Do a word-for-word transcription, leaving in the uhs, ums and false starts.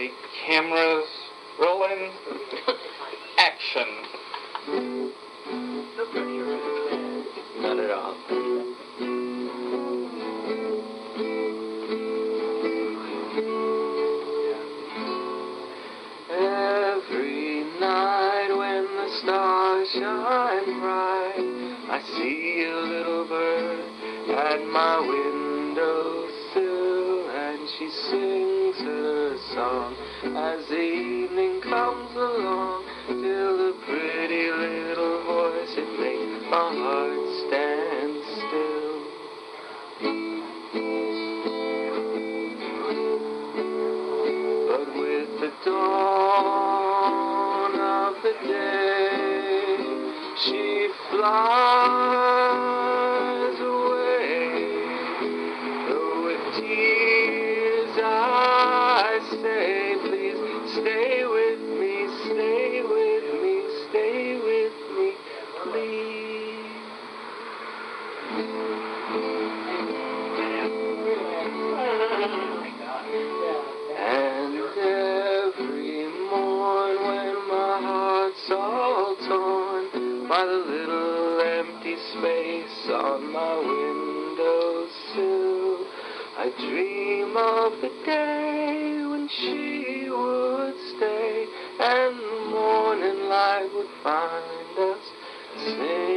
Okay, cameras rolling. Action. No pressure. Not at all. Every night when the stars shine bright, I see a little bird at my windowsill, and she sings her song as the evening comes along, till the pretty little voice, it makes my heart stand still. But with the dawn of the day, she flies away. Though with tears I say, please stay with me, stay with me, stay with me, please. And every morn when my heart's all torn by the little empty space on my windowsill, I dream of the day when she would stay, and the morning light would find us singing.